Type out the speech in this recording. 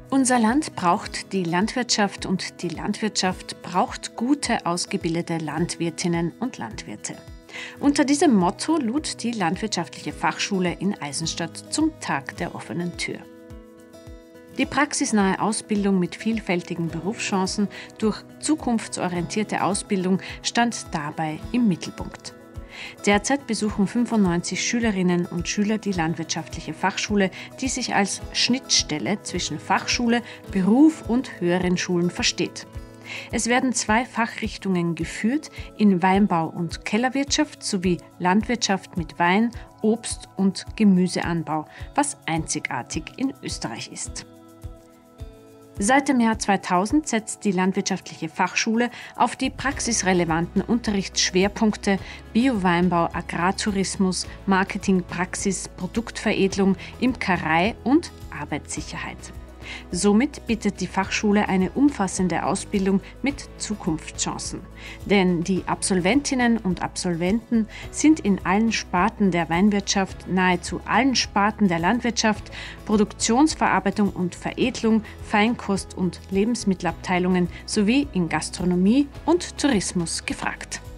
Unser Land braucht die Landwirtschaft und die Landwirtschaft braucht gute, ausgebildete Landwirtinnen und Landwirte. Unter diesem Motto lud die Landwirtschaftliche Fachschule in Eisenstadt zum Tag der offenen Tür. Die praxisnahe Ausbildung mit vielfältigen Berufschancen durch zukunftsorientierte Ausbildung stand dabei im Mittelpunkt. Derzeit besuchen 95 Schülerinnen und Schüler die Landwirtschaftliche Fachschule, die sich als Schnittstelle zwischen Fachschule, Beruf und höheren Schulen versteht. Es werden 2 Fachrichtungen geführt in Weinbau und Kellerwirtschaft sowie Landwirtschaft mit Wein, Obst- und Gemüseanbau, was einzigartig in Österreich ist. Seit dem Jahr 2000 setzt die Landwirtschaftliche Fachschule auf die praxisrelevanten Unterrichtsschwerpunkte Bio-Weinbau, Agrartourismus, Marketing, Praxis, Produktveredelung, Imkerei und Arbeitssicherheit. Somit bietet die Fachschule eine umfassende Ausbildung mit Zukunftschancen. Denn die Absolventinnen und Absolventen sind in allen Sparten der Weinwirtschaft, nahezu allen Sparten der Landwirtschaft, Produktionsverarbeitung und Veredelung, Feinkost- und Lebensmittelabteilungen sowie in Gastronomie und Tourismus gefragt.